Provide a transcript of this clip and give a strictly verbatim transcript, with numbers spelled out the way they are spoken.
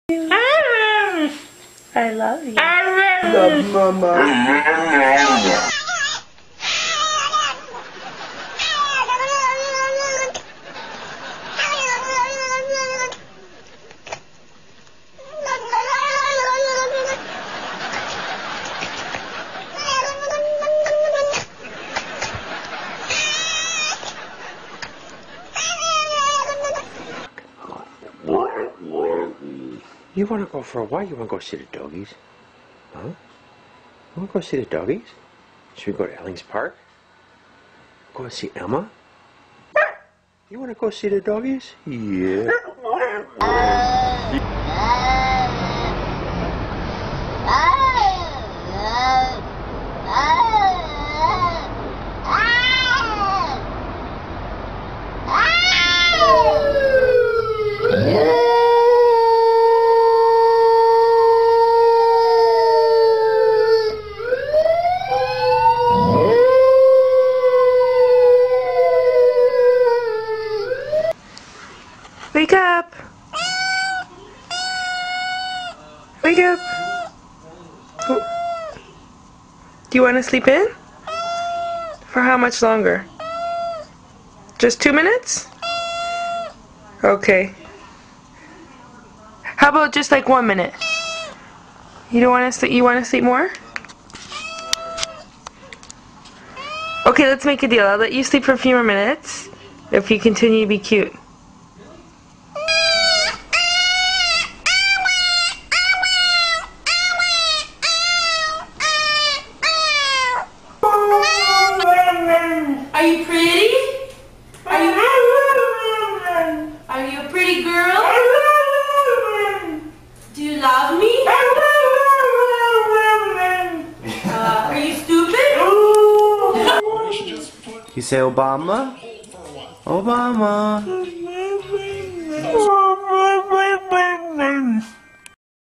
I love you. Love mama. You want to go for a walk? You want to go see the doggies? Huh? You want to go see the doggies? Should we go to Ellings Park? Go and see Emma? You want to go see the doggies? Yeah. Wake up! Wake up! Oh. Do you want to sleep in? For how much longer? Just two minutes? Okay. How about just like one minute? You don't want to sleep? You want to sleep more? Okay, let's make a deal. I'll let you sleep for a few more minutes if you continue to be cute. Are you pretty? Are you, are you a pretty girl? Do you love me? Uh, are you stupid? You say Obama? Obama.